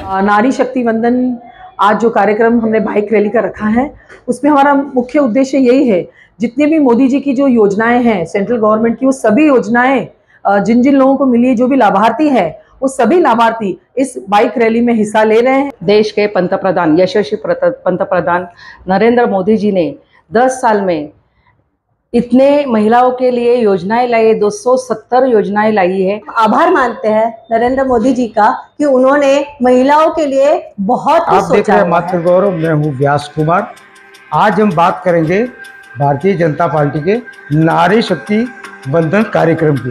नारी शक्ति वंदन आज जो कार्यक्रम हमने बाइक रैली का रखा है, उसमें हमारा मुख्य उद्देश्य यही है, जितने भी मोदी जी की जो योजनाएं हैं सेंट्रल गवर्नमेंट की, वो सभी योजनाएं जिन जिन लोगों को मिली है, जो भी लाभार्थी है, वो सभी लाभार्थी इस बाइक रैली में हिस्सा ले रहे हैं। देश के पंतप्रधान यशस्वी पंतप्रधान नरेंद्र मोदी जी ने 10 साल में इतने महिलाओं के लिए योजनाएं लाई, 270 योजनाएं लाई है। आभार मानते हैं नरेंद्र मोदी जी का कि उन्होंने महिलाओं के लिए बहुत कुछ सोचा। आप देख रहे हैं मातृ गौरव, मैं हूँ व्यास कुमार। आज हम बात करेंगे भारतीय जनता पार्टी के नारी शक्ति वंदन कार्यक्रम की।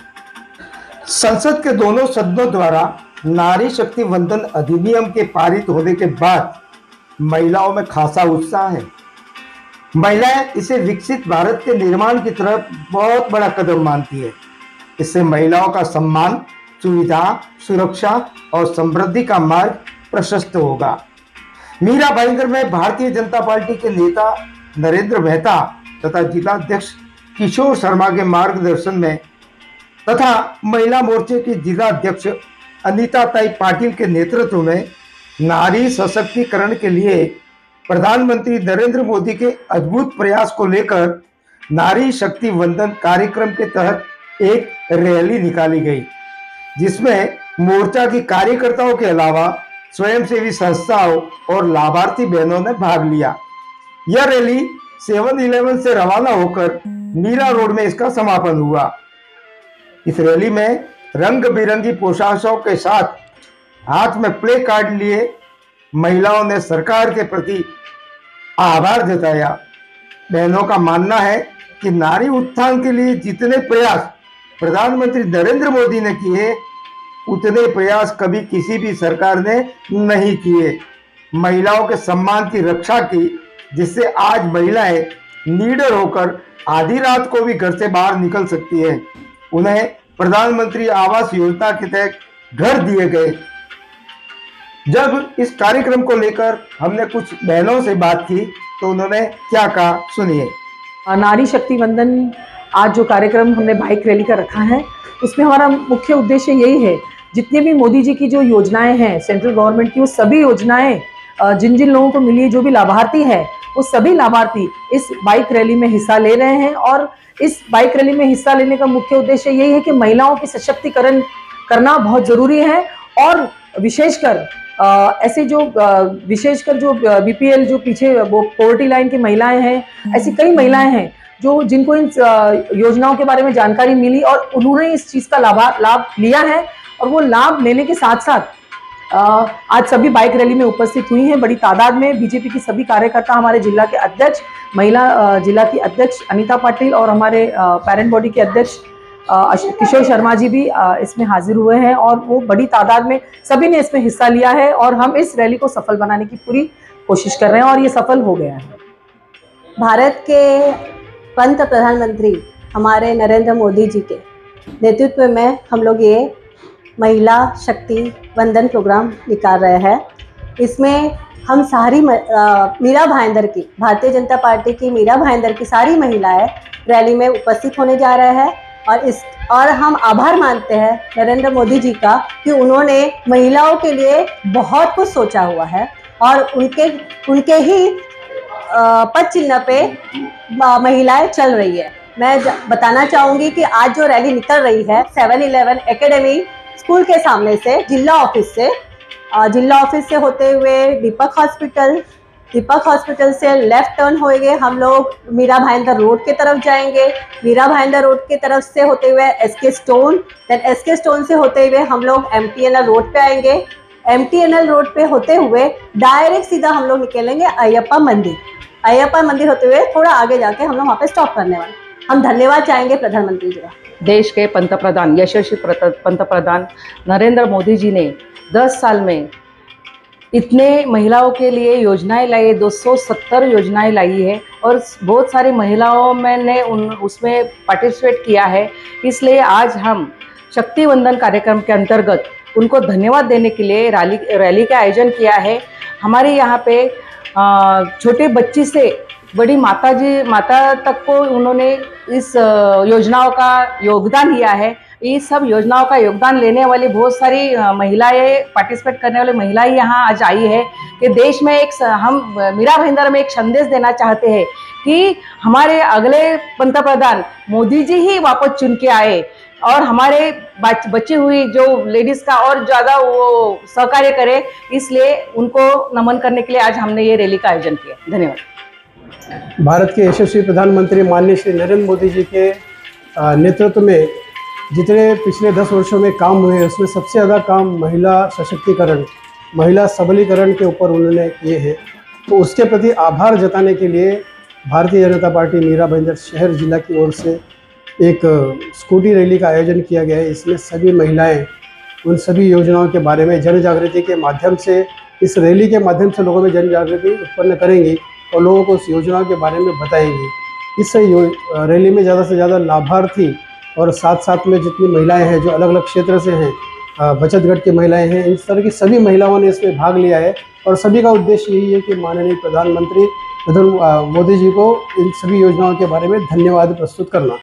संसद के दोनों सदनों द्वारा नारी शक्ति वंदन अधिनियम के पारित होने के बाद महिलाओं में खासा उत्साह है। महिलाएं इसे विकसित भारत के निर्माण की तरफ बहुत बड़ा कदम मानती है। इससे महिलाओं का सम्मान, सुविधा, सुरक्षा और समृद्धि का मार्ग प्रशस्त होगा। मीरा भाईंदर में भारतीय जनता पार्टी के नेता नरेंद्र मेहता तथा जिलाध्यक्ष किशोर शर्मा के मार्गदर्शन में तथा महिला मोर्चे की जिलाध्यक्ष अनीता ताई पाटिल के नेतृत्व में नारी सशक्तिकरण के लिए प्रधानमंत्री नरेंद्र मोदी के अद्भुत प्रयास को लेकर नारी शक्ति वंदन कार्यक्रम के तहत एक रैली निकाली गई, जिसमें मोर्चा की कार्यकर्ताओं के अलावा स्वयंसेवी संस्थाओं और लाभार्थी बहनों ने भाग लिया। यह रैली 7-11 से रवाना होकर मीरा रोड में इसका समापन हुआ। इस रैली में रंग बिरंगी पोशाकों के साथ हाथ में प्ले कार्ड लिए महिलाओं ने सरकार के प्रति आभार जताया। बहनों का मानना है कि नारी उत्थान के लिए जितने प्रयास प्रधानमंत्री नरेंद्र मोदी ने किए, उतने प्रयास कभी किसी भी सरकार ने नहीं किए। महिलाओं के सम्मान की रक्षा की, जिससे आज महिलाएं लीडर होकर आधी रात को भी घर से बाहर निकल सकती है। उन्हें प्रधानमंत्री आवास योजना के तहत घर दिए गए। जब इस कार्यक्रम को लेकर हमने कुछ बहनों से बात की तो उन्होंने क्या कहा, सुनिए। नारी शक्ति वंदन आज जो कार्यक्रम हमने बाइक रैली का रखा है, उसमें हमारा मुख्य उद्देश्य यही है, जितने भी मोदी जी की जो योजनाएं हैं सेंट्रल गवर्नमेंट की, वो सभी योजनाएं जिन जिन लोगों को मिली है, जो भी लाभार्थी है, वो सभी लाभार्थी इस बाइक रैली में हिस्सा ले रहे हैं। और इस बाइक रैली में हिस्सा लेने का मुख्य उद्देश्य यही है कि महिलाओं की सशक्तिकरण करना बहुत जरूरी है। और विशेषकर ऐसे जो विशेषकर जो बीपीएल, जो पीछे वो पॉवर्टी लाइन की महिलाएं हैं, ऐसी कई महिलाएं हैं जो जिनको इन योजनाओं के बारे में जानकारी मिली और उन्होंने इस चीज़ का लाभ लिया है। और वो लाभ लेने के साथ साथ आज सभी बाइक रैली में उपस्थित हुई हैं बड़ी तादाद में। बीजेपी की सभी कार्यकर्ता, हमारे जिला के अध्यक्ष, महिला जिला की अध्यक्ष अनीता पाटिल और हमारे पेरेंट बॉडी के अध्यक्ष किशोर शर्मा जी भी इसमें हाजिर हुए हैं और वो बड़ी तादाद में सभी ने इसमें हिस्सा लिया है। और हम इस रैली को सफल बनाने की पूरी कोशिश कर रहे हैं और ये सफल हो गया है। भारत के प्रधानमंत्री हमारे नरेंद्र मोदी जी के नेतृत्व में हम लोग ये महिला शक्ति वंदन प्रोग्राम निकाल रहे हैं। इसमें हम सारी मीरा भाईंदर की, भारतीय जनता पार्टी की मीरा भाईंदर की सारी महिलाएं रैली में उपस्थित होने जा रहे हैं। और हम आभार मानते हैं नरेंद्र मोदी जी का कि उन्होंने महिलाओं के लिए बहुत कुछ सोचा हुआ है और उनके ही पद चिन्ह पे महिलाएं चल रही है। मैं बताना चाहूँगी कि आज जो रैली निकल रही है 7-11 एकेडमी स्कूल के सामने से, जिला ऑफिस से होते हुए दीपक हॉस्पिटल से लेफ्ट टर्न होएंगे, हम लोग मीरा भाईंदर रोड के तरफ जाएंगे। मीरा भाईंदर रोड के तरफ से होते हुए एसके स्टोन से होते हुए हम लोग MTNL रोड पे आएंगे। MTNL रोड पे होते हुए डायरेक्ट सीधा हम लोग निकलेंगे अयप्पा मंदिर होते हुए थोड़ा आगे जाके हम लोग वहाँ पे स्टॉप करने वाले। हम धन्यवाद चाहेंगे प्रधानमंत्री जी का। देश के पंतप्रधान यशस्वी पंतप्रधान नरेंद्र मोदी जी ने 10 साल में इतने महिलाओं के लिए योजनाएं लाई, 270 योजनाएं लाई है और बहुत सारी महिलाओं ने उसमें पार्टिसिपेट किया है। इसलिए आज हम शक्ति वंदन कार्यक्रम के अंतर्गत उनको धन्यवाद देने के लिए रैली का आयोजन किया है। हमारे यहाँ पे छोटे बच्ची से बड़ी माता तक को उन्होंने इस योजनाओं का योगदान दिया है। इस सब योजनाओं का योगदान लेने वाली बहुत सारी महिलाएं, पार्टिसिपेट करने वाली महिलाएं यहाँ आज आई है कि देश में हम मीरा भाईंदर में एक संदेश देना चाहते हैं कि हमारे अगले पंतप्रधान मोदी जी ही वापस चुन के आए और हमारे बची हुई जो लेडीज का और ज़्यादा वो सहकार्य करे, इसलिए उनको नमन करने के लिए आज हमने ये रैली का आयोजन किया। धन्यवाद। भारत के यशस्वी प्रधानमंत्री माननीय श्री नरेंद्र मोदी जी के नेतृत्व में जितने पिछले 10 वर्षों में काम हुए हैं, उसमें सबसे ज़्यादा काम महिला सशक्तिकरण, महिला सबलीकरण के ऊपर उन्होंने किए हैं। तो उसके प्रति आभार जताने के लिए भारतीय जनता पार्टी मीरा भाईंदर शहर जिला की ओर से एक स्कूटी रैली का आयोजन किया गया है। इसमें सभी महिलाएं उन सभी योजनाओं के बारे में जन जागृति के माध्यम से, इस रैली के माध्यम से लोगों में जन जागृति उत्पन्न करेंगी और लोगों को उस योजनाओं के बारे में बताएंगी। इस रैली में ज़्यादा से ज़्यादा लाभार्थी और साथ साथ में जितनी महिलाएं हैं जो अलग अलग क्षेत्र से हैं, बचत गट की महिलाएं हैं, इस तरह की सभी महिलाओं ने इसमें भाग लिया है और सभी का उद्देश्य यही है कि माननीय प्रधानमंत्री मोदी जी को इन सभी योजनाओं के बारे में धन्यवाद प्रस्तुत करना।